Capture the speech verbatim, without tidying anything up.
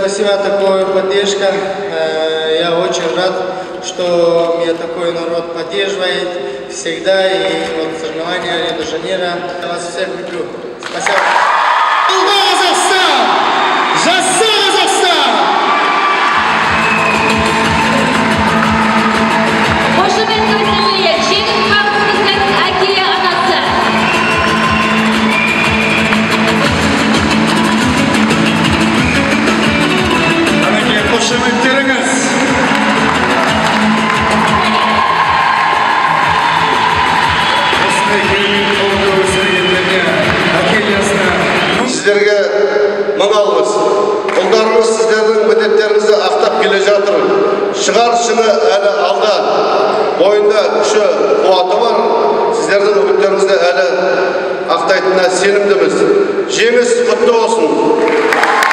спасибо, такая поддержка. Я очень рад, что меня такой народ поддерживает всегда. И вот соревнования Рио-де-Жанейро. Я вас всех люблю. Спасибо. Сіздерге мың алғыс. Ұлдарыңыз сіздердің міндеттеріңізді ақтап келе жатыр. Шығар шыңы әлі алда. Бойында күші, қуаты бар. Сіздердің үміттеріңізді әлі ақтайтынына сенімдіміз. Жеңіс құтты болсын.